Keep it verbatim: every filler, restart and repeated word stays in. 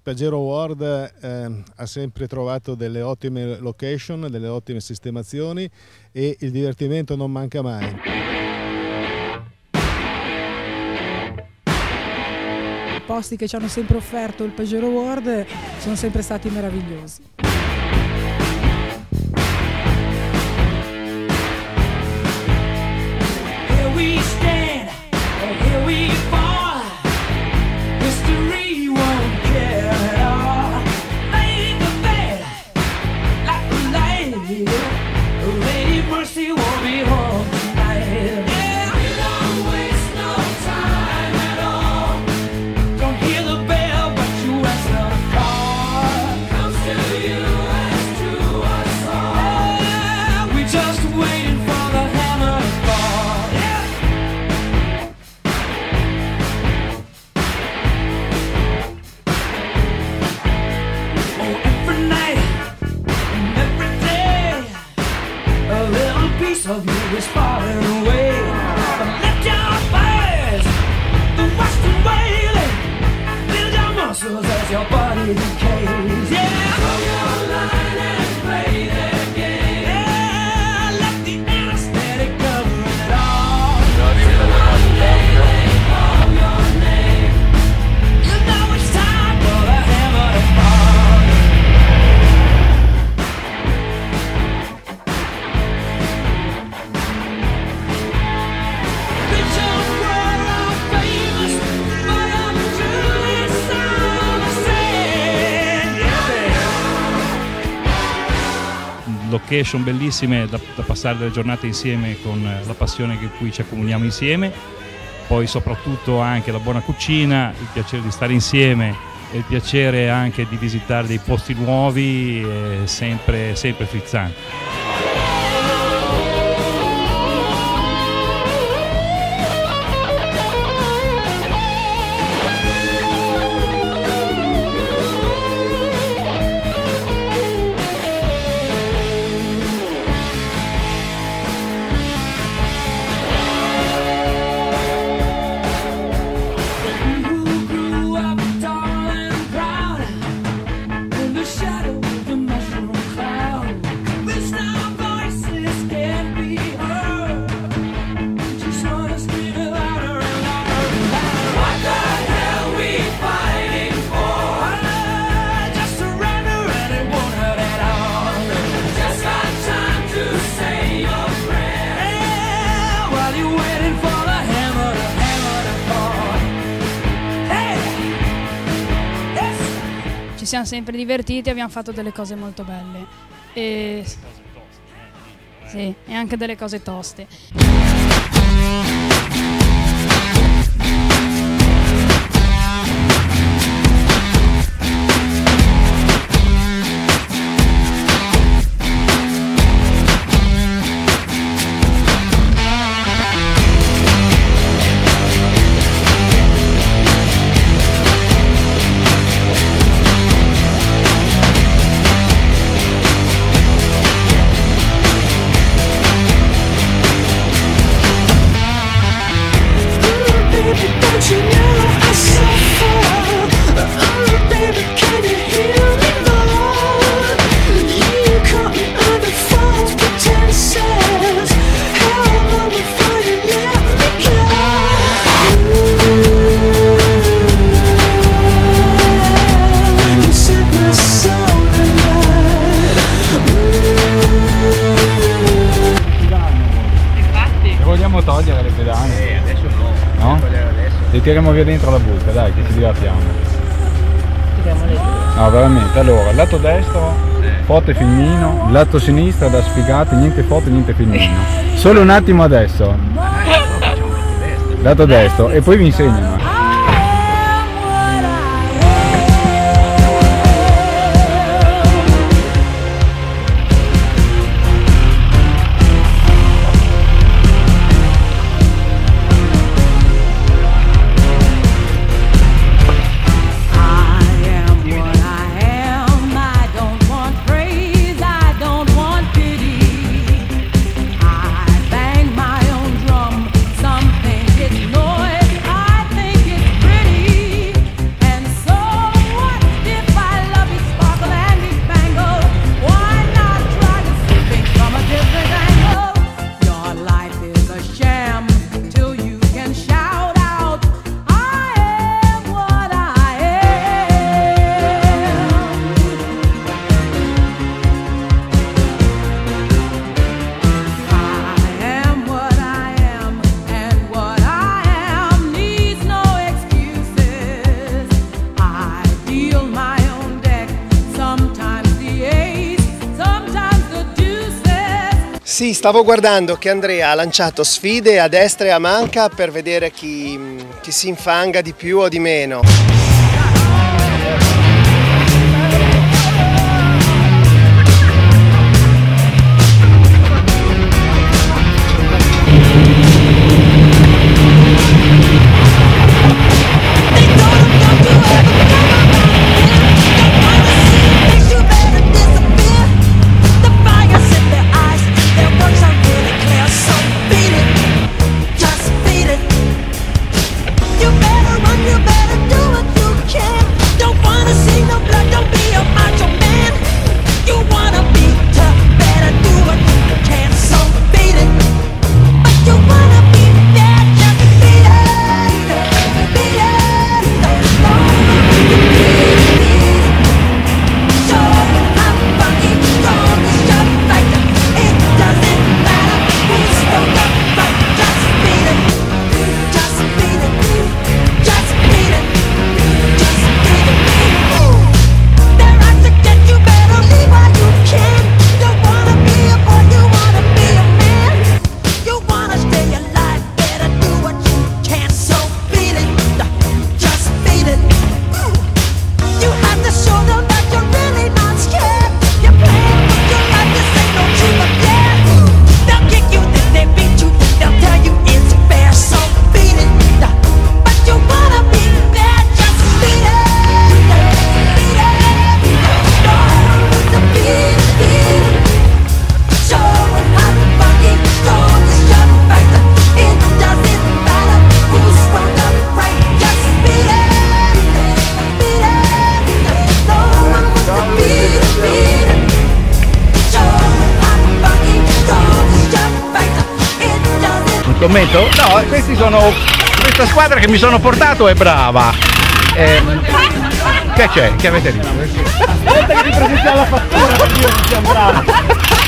Pajero World eh, ha sempre trovato delle ottime location, delle ottime sistemazioni e il divertimento non manca mai. I posti che ci hanno sempre offerto il Pajero World sono sempre stati meravigliosi. Of you is falling away. But lift your face, the western wailing, build your muscles as your body decays. Yeah, throw your line and play their game. Yeah, let the anesthetic cover it all. Till one day they call your name. You know it's time for the hammer to fall. Location bellissime da, da passare delle giornate insieme con la passione con cui ci accomuniamo insieme, poi soprattutto anche la buona cucina, il piacere di stare insieme e il piacere anche di visitare dei posti nuovi, è sempre, sempre frizzante. Ci siamo sempre divertiti, abbiamo fatto delle cose molto belle e, sì, e anche delle cose toste. Togliere le pedane? Eh, adesso no. No? Adesso. Le tiriamo via dentro la buca, dai, che ci divertiamo. Tiriamo le due. No, veramente. Allora, lato destro, Eh. forte filmino, lato sinistro da sfigati, niente forte, niente filmino. Solo un attimo adesso. Lato destro, e poi vi insegnano. I bang my own drum, some think it's noise, I think Sì, stavo guardando che Andrea ha lanciato sfide a destra e a manca per vedere chi, chi si infanga di più o di meno. Commento? No, questi sono. Questa squadra che mi sono portato è brava. Eh, che c'è? Che avete visto? Aspetta che ti presentiamo la fattura, perché io non siamo bravi.